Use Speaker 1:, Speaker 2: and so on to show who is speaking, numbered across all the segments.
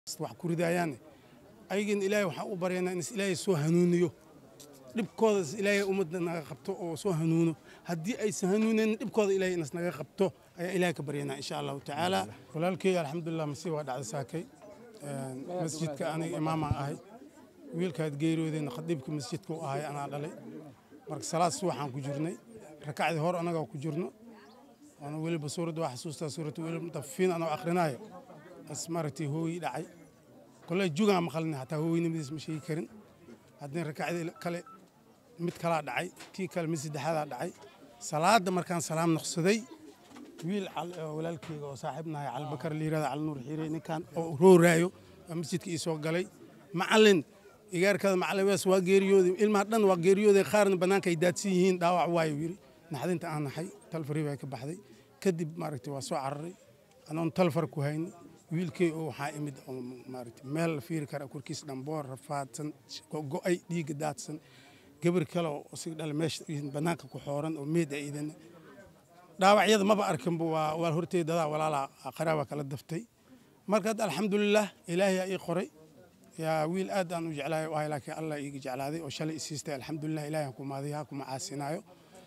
Speaker 1: wax ku ridayaan ayagin ilaahay waxa u bareena in ilaahay soo hanuuniyo dhibkooda ilaahay ummadda naga qabto oo soo hanuuno haddii ay hanuuneen dhibkooda ilaahay in naga qabto ayaa ilaahay ka bareena insha Allah taala walaalkay alxamdulillah masiiba waa dhacday saakay masjidka aniga imaam ahay wiilkaad geeriyoodeen khadiibka masjidka uu ahay ana dhalay marka salaad subaxan ku jirnay rakacdi hor anaga ku jirno ana waliba suurada wax xasuusta suurada waliba mutafiin ana aqrinayo asmarti hooyi dhacay kulay juuga maqalna hatta hooyinimadiis ma sheegi karin haddii rakacdi kale mid kala dhacay tii kale mid saddexaad dhacay salaada markaan salaam noqsaday wiil walaalkeyga oo saaxiibnahay Cali Bakar liirada Cali Nuur Xiire ninkan oo rooraayo masjidka ii soo galay macallin igaarkada macallin wees waa geeriyooday ilmaha dhan waa geeriyooday qaarna banaanka ay daadsan yihiin dhaawac waayo yiri naxdinta aan nahay talfari bay ka baxday kadib maaragtay waa soo cararay anoon talfar ku hayni wiilkay oo waxa imid maaragtay meel fiir kara kurkiis dhamboor rafaadsan go'ay dhiig daadsan gabar kale oo si dhal meesha banaanka ku xooran oo meed aydan dhaawacyada maba arkin waa horteeda walaala qaraaba kala daftay marka alxamdulillah ilaahay ay qoray يا ويل آدم وجعله وهاي لك الله يجي جعله وشلي سيسته الحمد لله إلهي كماضيها كمعاسينايو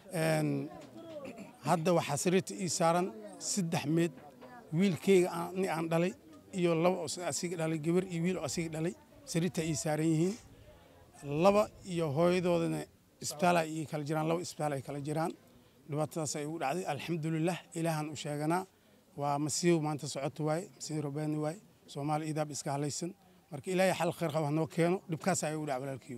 Speaker 1: هذا وحسرت إيسارا سد حميد ويل كي عن دلي يلا أسيق دلي جبر يويل أسيق دلي سريت إيسارين لبا يهوي ذودنا إسبتلا يكالجيران لو إسبتلا يكالجيران لوقتها سيقول عادي الحمد لله إلهنا وشاعنا ومسيو ما أنت صعدت واي مسيو رباني واي سومال إذا بإسكاليسن marka ilaahay xal khayr qaba noo keeno dibkaas ay u dhac walaalkiyo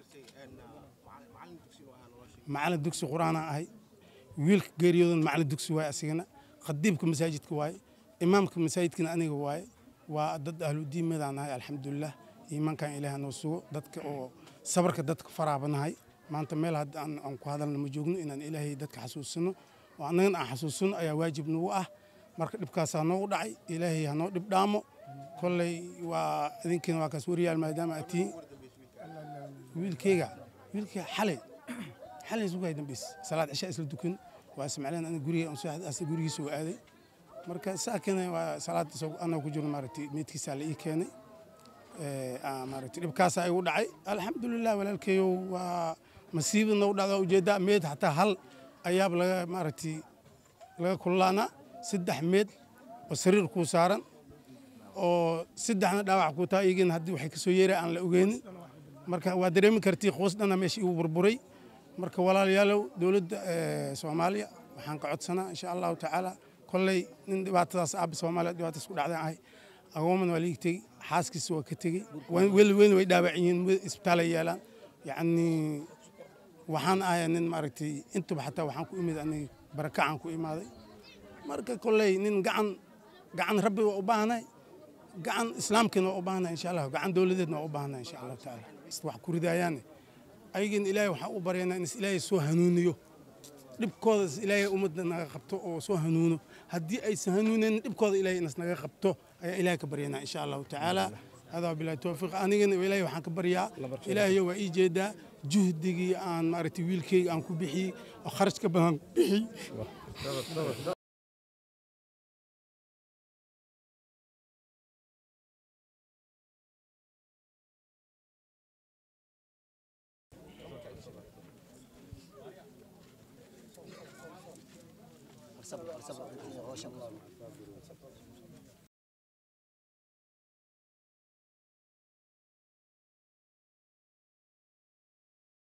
Speaker 1: macallin dugsi quraan ahay wiilka geeriyoodan macallin dugsi waay asigana qadiibka masaajidka waay imaamka masaajidkana aniga waay waa dad ahlu diimadan ahay alxamdulillah iimaankan ilaahay noo sugo dadka oo sabarka dadka faraabanahay maanta meel haddaan aan ku hadalna ma joogno inaan ilaahay dadka xasuusino oo annagana aan xasuusino ayaa waajib nagu ah marka dibkaas noo dhacay ilaahay ha noo dhib dhaamo كلي وذينكن وكسوري المدام أتي ويلكيجا حلي زوجي دم بس صلاة عشاء سلدكن واسمع لنا أنا جوري أنصح أسجوري سوء هذا مركز ساكن وصلاة سوق أنا وكجور مرتي ميتي سالي كاني مرتي بكاسة يقول عي الحمد لله ولا الكيو ومسيب النور هذا وجدا ميت حتى هل أيام لا مرتي لا كلنا سد حميد وسرير كوسارن oo saddexna dhaawac ku taa igin hadii waxay ka soo yeeray aan la ogeyn marka waa dareemi kartii qoosdana meeshii uu burburay marka walaalayaalow dawladda Soomaaliya waxaan ka codsanaa insha Allah taala kulay nin dhibaatadaas aab Soomaaliya dhibaatadas ku dhacday ahay agooman waliigtay xaaskiisa waa ka tagay weyn way dhaawacayeen isbitaal ay yeelaan yaani waxaan ahay nin maaragtay intuba xataa waxaan ku imid aniga barakacan ku imaaday marka kulay nin gacan rabbi waa u baahnay gacan islaamkina oo baahna insha Allah gacan dawladeedna oo baahna insha Allah taala wax ku ridayaan ayagin ilaahay waxa u bareena in ilaahay soo hanuuniyo dhibkooda ilaahay ummadda naga qabto oo soo hanuuno haddii ay hanuuneen dhibkooda ilaahay in naga qabto ayaa ilaahay ka bareena insha Allah taala hada billahi tawfiq anigana ilaahay waxaan ka baryaa ilaahay waa ii jeeda juhdigii aan maartay wiilkayga aan ku bixi oo kharash ka badan bixi
Speaker 2: صبر ما شاء الله